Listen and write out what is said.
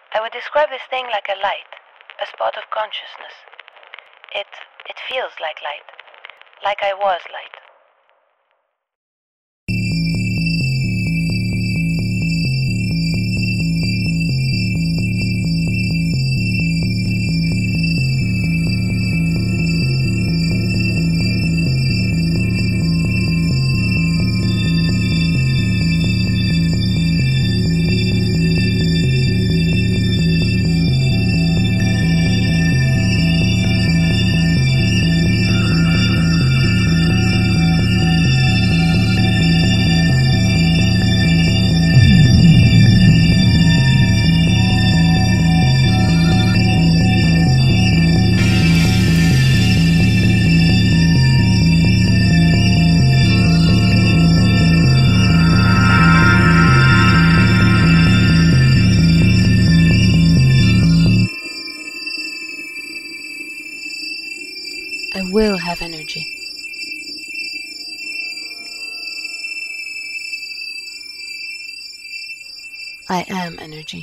I would describe this thing like a light, a spot of consciousness. It feels like I was light. I will have energy. I am energy.